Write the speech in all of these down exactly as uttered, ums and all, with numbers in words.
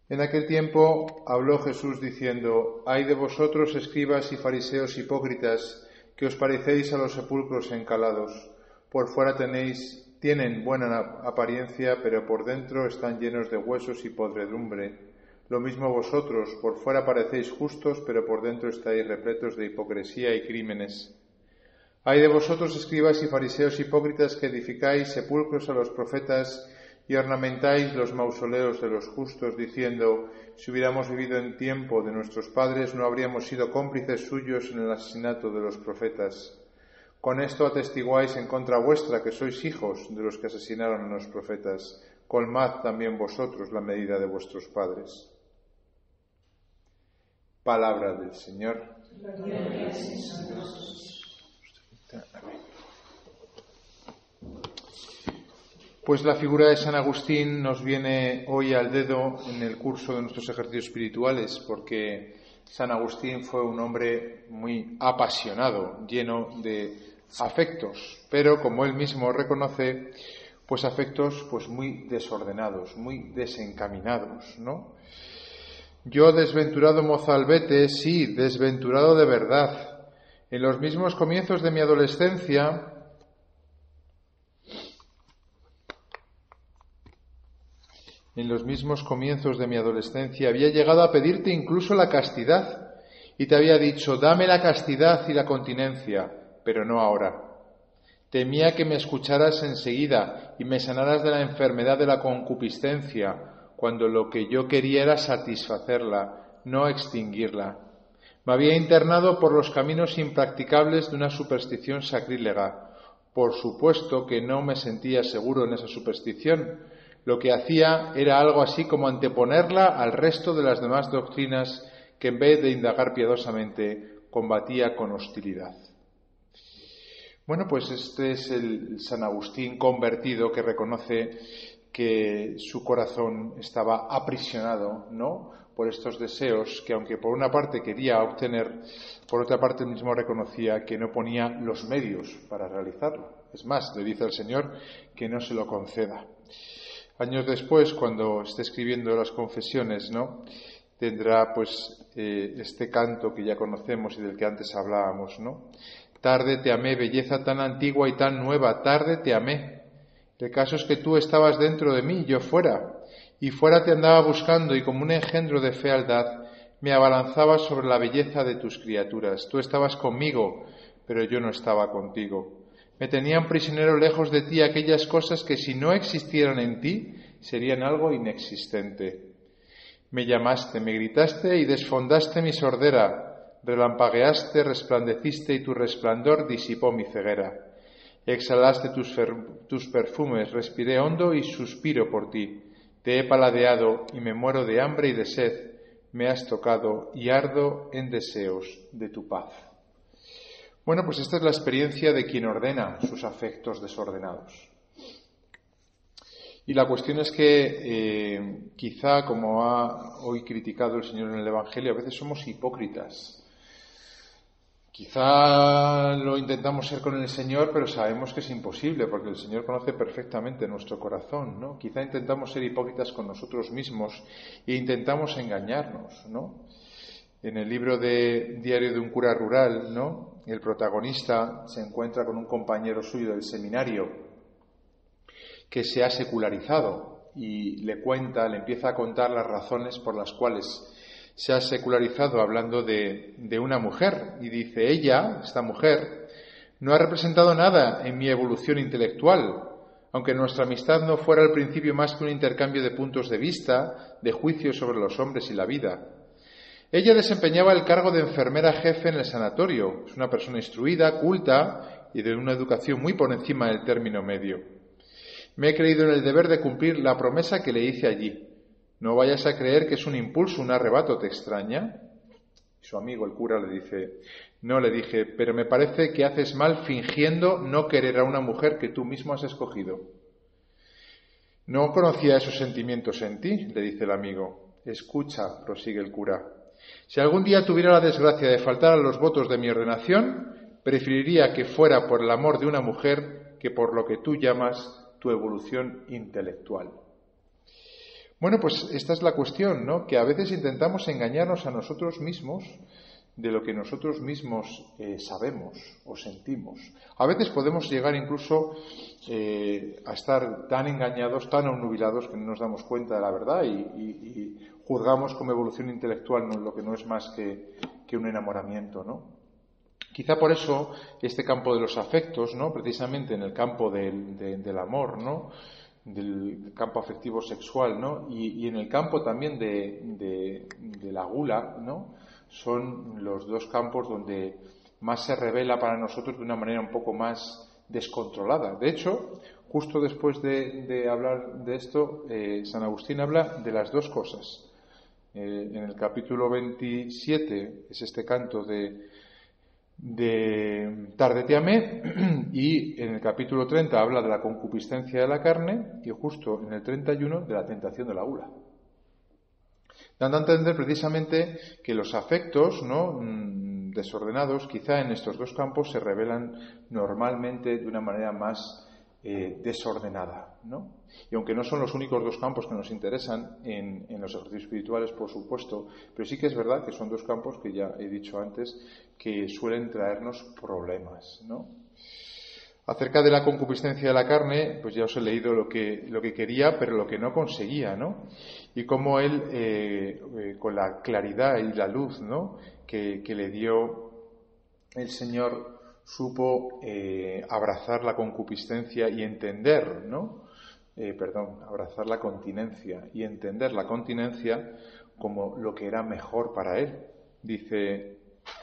En aquel tiempo habló Jesús diciendo: Ay de vosotros, escribas y fariseos hipócritas, que os parecéis a los sepulcros encalados. Por fuera tenéis, tienen buena apariencia, pero por dentro están llenos de huesos y podredumbre. Lo mismo vosotros, por fuera parecéis justos, pero por dentro estáis repletos de hipocresía y crímenes. Ay de vosotros, escribas y fariseos hipócritas, que edificáis sepulcros a los profetas y ornamentáis los mausoleos de los justos, diciendo: si hubiéramos vivido en tiempo de nuestros padres, no habríamos sido cómplices suyos en el asesinato de los profetas. Con esto atestiguáis en contra vuestra que sois hijos de los que asesinaron a los profetas. Colmad también vosotros la medida de vuestros padres. Palabra del Señor. Pues la figura de San Agustín nos viene hoy al dedo en el curso de nuestros ejercicios espirituales, porque San Agustín fue un hombre muy apasionado, lleno de afectos, pero como él mismo reconoce, pues afectos pues muy desordenados, muy desencaminados, ¿no? Yo, desventurado mozalbete, sí, desventurado de verdad. En los mismos comienzos de mi adolescencia, en los mismos comienzos de mi adolescencia, había llegado a pedirte incluso la castidad, y te había dicho: dame la castidad y la continencia, pero no ahora. Temía que me escucharas enseguida y me sanaras de la enfermedad de la concupiscencia, cuando lo que yo quería era satisfacerla, no extinguirla. Me había internado por los caminos impracticables de una superstición sacrílega. Por supuesto que no me sentía seguro en esa superstición. Lo que hacía era algo así como anteponerla al resto de las demás doctrinas que, en vez de indagar piadosamente, combatía con hostilidad. Bueno, pues este es el San Agustín convertido, que reconoce que su corazón estaba aprisionado, ¿no?, por estos deseos que, aunque por una parte quería obtener, por otra parte él mismo reconocía que no ponía los medios para realizarlo. Es más, le dice al Señor que no se lo conceda. Años después, cuando esté escribiendo las confesiones, ¿no?, tendrá pues eh, este canto que ya conocemos y del que antes hablábamos, ¿no? Tarde te amé, belleza tan antigua y tan nueva, tarde te amé. El caso es que tú estabas dentro de mí y yo fuera, y fuera te andaba buscando, y como un engendro de fealdad me abalanzaba sobre la belleza de tus criaturas. Tú estabas conmigo, pero yo no estaba contigo. Me tenían prisionero lejos de ti aquellas cosas que, si no existieran en ti, serían algo inexistente. Me llamaste, me gritaste y desfondaste mi sordera, relampagueaste, resplandeciste y tu resplandor disipó mi ceguera. Exhalaste tus, fer- tus perfumes, respiré hondo y suspiro por ti. Te he paladeado y me muero de hambre y de sed. Me has tocado y ardo en deseos de tu paz. Bueno, pues esta es la experiencia de quien ordena sus afectos desordenados. Y la cuestión es que eh, quizá, como ha hoy criticado el Señor en el Evangelio, a veces somos hipócritas. Quizá lo intentamos ser con el Señor, pero sabemos que es imposible, porque el Señor conoce perfectamente nuestro corazón, ¿no? Quizá intentamos ser hipócritas con nosotros mismos e intentamos engañarnos, ¿no? En el libro de Diario de un cura rural, ¿no?, el protagonista se encuentra con un compañero suyo del seminario que se ha secularizado y le cuenta, le empieza a contar las razones por las cuales se ha secularizado, hablando de, de una mujer, y dice: ella, esta mujer, no ha representado nada en mi evolución intelectual, aunque nuestra amistad no fuera al principio más que un intercambio de puntos de vista, de juicios sobre los hombres y la vida. Ella desempeñaba el cargo de enfermera jefe en el sanatorio. Es una persona instruida, culta y de una educación muy por encima del término medio. Me he creído en el deber de cumplir la promesa que le hice allí. No vayas a creer que es un impulso, un arrebato, ¿te extraña? Y su amigo, el cura, le dice: no, le dije, pero me parece que haces mal fingiendo no querer a una mujer que tú mismo has escogido. No conocía esos sentimientos en ti, le dice el amigo. Escucha, prosigue el cura. Si algún día tuviera la desgracia de faltar a los votos de mi ordenación, preferiría que fuera por el amor de una mujer que por lo que tú llamas tu evolución intelectual. Bueno, pues esta es la cuestión, ¿no? Que a veces intentamos engañarnos a nosotros mismos de lo que nosotros mismos eh, sabemos o sentimos. A veces podemos llegar incluso eh, a estar tan engañados, tan obnubilados, que no nos damos cuenta de la verdad y, y, y juzgamos como evolución intelectual lo que no es más que, que un enamoramiento, ¿no? Quizá por eso este campo de los afectos, ¿no? Precisamente en el campo del, de, del amor, ¿no? Del campo afectivo sexual, ¿no? Y, y en el campo también de, de, de la gula, ¿no? Son los dos campos donde más se revela para nosotros de una manera un poco más descontrolada. De hecho, justo después de, de hablar de esto, eh, San Agustín habla de las dos cosas. Eh, en el capítulo veintisiete es este canto de, de Tarde te amé, y en el capítulo treinta habla de la concupiscencia de la carne, y justo en el treinta y uno de la tentación de la gula, dando a entender precisamente que los afectos, ¿no?, desordenados, quizá en estos dos campos se revelan normalmente de una manera más eh, desordenada, ¿no? Y aunque no son los únicos dos campos que nos interesan en, en los ejercicios espirituales, por supuesto, pero sí que es verdad que son dos campos que ya he dicho antes que suelen traernos problemas, ¿no? Acerca de la concupiscencia de la carne, pues ya os he leído lo que, lo que quería, pero lo que no conseguía, ¿no? Y cómo él, eh, eh, con la claridad y la luz, ¿no?, que, que le dio el Señor, supo eh, abrazar la concupiscencia y entender, ¿no? Eh, perdón, abrazar la continencia y entender la continencia como lo que era mejor para él. Dice: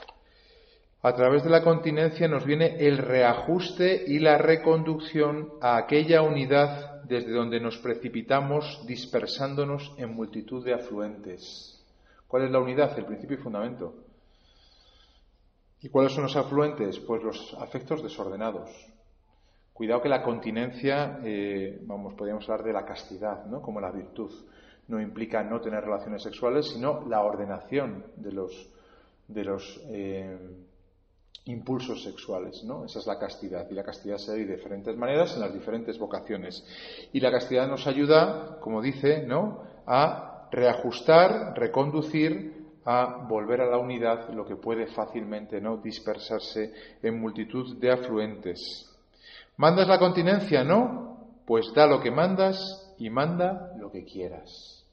a través de la continencia nos viene el reajuste y la reconducción a aquella unidad desde donde nos precipitamos dispersándonos en multitud de afluentes. ¿Cuál es la unidad? El principio y fundamento. ¿Y cuáles son los afluentes? Pues los afectos desordenados. Cuidado que la continencia, eh, vamos, podríamos hablar de la castidad, ¿no?, como la virtud. No implica no tener relaciones sexuales, sino la ordenación de los, de los eh, impulsos sexuales, ¿no? Esa es la castidad. Y la castidad se da de diferentes maneras en las diferentes vocaciones. Y la castidad nos ayuda, como dice, ¿no?, a reajustar, reconducir, a volver a la unidad lo que puede fácilmente, ¿no?, dispersarse en multitud de afluentes. ¿Mandas la continencia? No, pues da lo que mandas y manda lo que quieras.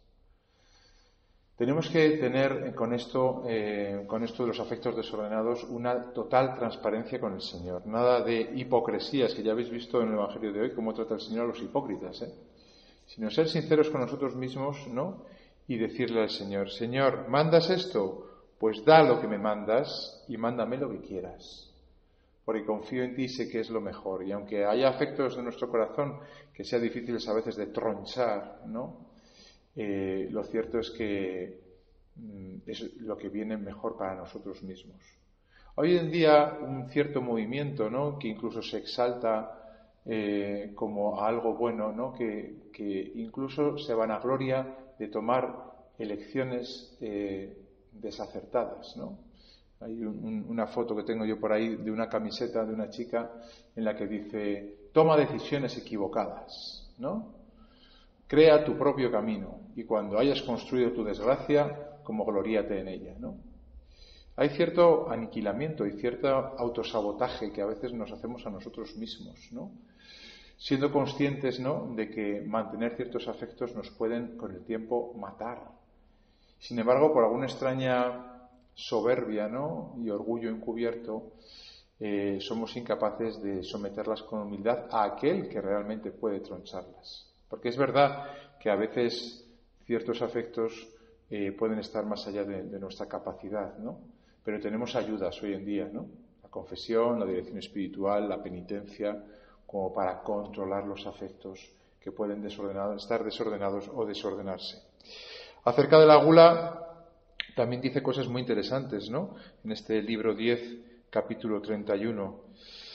Tenemos que tener con esto, eh, con esto de los afectos desordenados, una total transparencia con el Señor. Nada de hipocresías, que ya habéis visto en el Evangelio de hoy cómo trata el Señor a los hipócritas, ¿eh? Sino ser sinceros con nosotros mismos, ¿no?, y decirle al Señor: Señor, ¿mandas esto? Pues da lo que me mandas y mándame lo que quieras, porque confío en ti y sé que es lo mejor. Y aunque haya afectos de nuestro corazón que sea difíciles a veces de tronchar, ¿no?, eh, lo cierto es que mm, es lo que viene mejor para nosotros mismos. Hoy en día un cierto movimiento, ¿no?, que incluso se exalta eh, como algo bueno, ¿no?, que, que incluso se vanagloria de tomar elecciones eh, desacertadas, ¿no? Hay un, una foto que tengo yo por ahí de una camiseta de una chica en la que dice: toma decisiones equivocadas, ¿no? Crea tu propio camino y cuando hayas construido tu desgracia, como gloríate en ella, ¿no? Hay cierto aniquilamiento y cierto autosabotaje que a veces nos hacemos a nosotros mismos, ¿no?, siendo conscientes, ¿no?, de que mantener ciertos afectos nos pueden con el tiempo matar. Sin embargo, por alguna extraña soberbia, ¿no?, y orgullo encubierto, eh, somos incapaces de someterlas con humildad a aquel que realmente puede troncharlas. Porque es verdad que a veces ciertos afectos eh, pueden estar más allá de, de nuestra capacidad, ¿no? Pero tenemos ayudas hoy en día, ¿no? La confesión, la dirección espiritual, la penitencia, como para controlar los afectos que pueden desordenados, estar desordenados o desordenarse. Acerca de la gula, también dice cosas muy interesantes, ¿no?, en este libro diez, capítulo treinta y uno.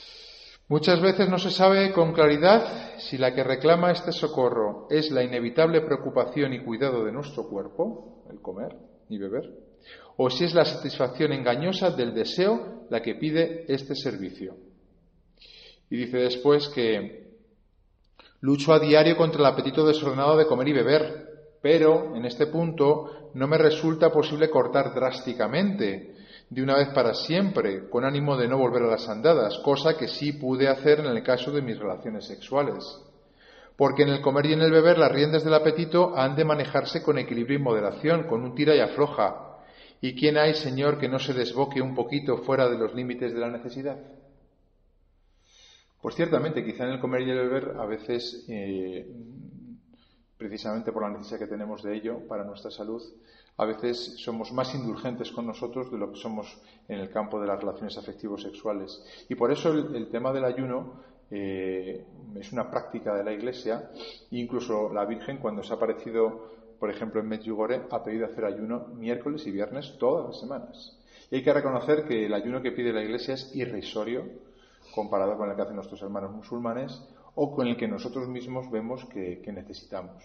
Muchas veces no se sabe con claridad si la que reclama este socorro es la inevitable preocupación y cuidado de nuestro cuerpo, el comer y beber, o si es la satisfacción engañosa del deseo la que pide este servicio. Y dice después que lucho a diario contra el apetito desordenado de comer y beber, Pero, en este punto, no me resulta posible cortar drásticamente, de una vez para siempre, con ánimo de no volver a las andadas, cosa que sí pude hacer en el caso de mis relaciones sexuales. Porque en el comer y en el beber las riendas del apetito han de manejarse con equilibrio y moderación, con un tira y afloja. ¿Y quién hay, Señor, que no se desboque un poquito fuera de los límites de la necesidad? Pues ciertamente, quizá en el comer y el beber a veces, eh, precisamente por la necesidad que tenemos de ello para nuestra salud, a veces somos más indulgentes con nosotros de lo que somos en el campo de las relaciones afectivos sexuales. Y por eso el, el tema del ayuno eh, es una práctica de la Iglesia. Incluso la Virgen, cuando se ha aparecido, por ejemplo, en Medjugorje, ha pedido hacer ayuno miércoles y viernes todas las semanas. Y hay que reconocer que el ayuno que pide la Iglesia es irrisorio comparado con el que hacen nuestros hermanos musulmanes o con el que nosotros mismos vemos que, que necesitamos.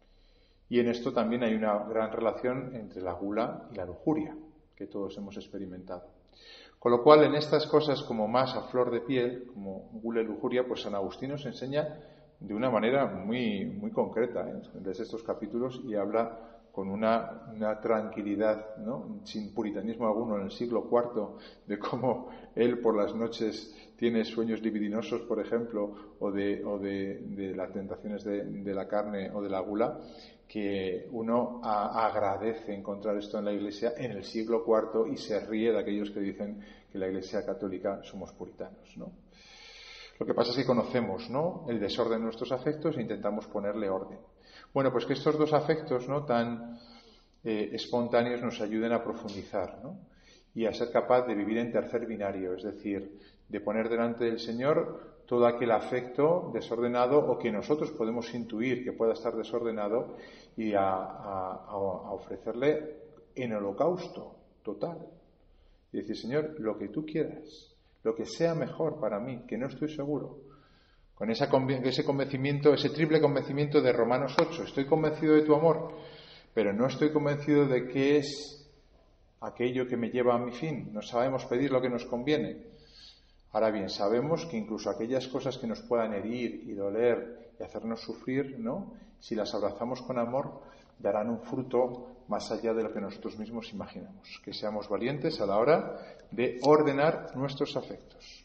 Y en esto también hay una gran relación entre la gula y la lujuria, que todos hemos experimentado. Con lo cual, en estas cosas como más a flor de piel, como gula y lujuria, pues San Agustín nos enseña de una manera muy, muy concreta, ¿eh? Desde estos capítulos, y habla con una, una tranquilidad, ¿no?, sin puritanismo alguno, en el siglo cuarto, de cómo él por las noches tiene sueños libidinosos, por ejemplo, o de, o de, de las tentaciones de, de la carne o de la gula, que uno a, agradece encontrar esto en la Iglesia en el siglo cuarto y se ríe de aquellos que dicen que la Iglesia católica somos puritanos, ¿no? Lo que pasa es que conocemos, ¿no?, el desorden de nuestros afectos e intentamos ponerle orden. Bueno, pues que estos dos afectos, ¿no?, tan eh, espontáneos nos ayuden a profundizar, ¿no?, y a ser capaz de vivir en tercer binario, es decir, de poner delante del Señor todo aquel afecto desordenado o que nosotros podemos intuir que pueda estar desordenado y a, a, a ofrecerle en holocausto total. Y decir, Señor, lo que tú quieras, lo que sea mejor para mí, que no estoy seguro. Con esa, ese convencimiento, ese triple convencimiento de Romanos ocho, estoy convencido de tu amor, pero no estoy convencido de qué es aquello que me lleva a mi fin. No sabemos pedir lo que nos conviene. Ahora bien, sabemos que incluso aquellas cosas que nos puedan herir y doler y hacernos sufrir, ¿no?, si las abrazamos con amor, darán un fruto más allá de lo que nosotros mismos imaginamos. Que seamos valientes a la hora de ordenar nuestros afectos.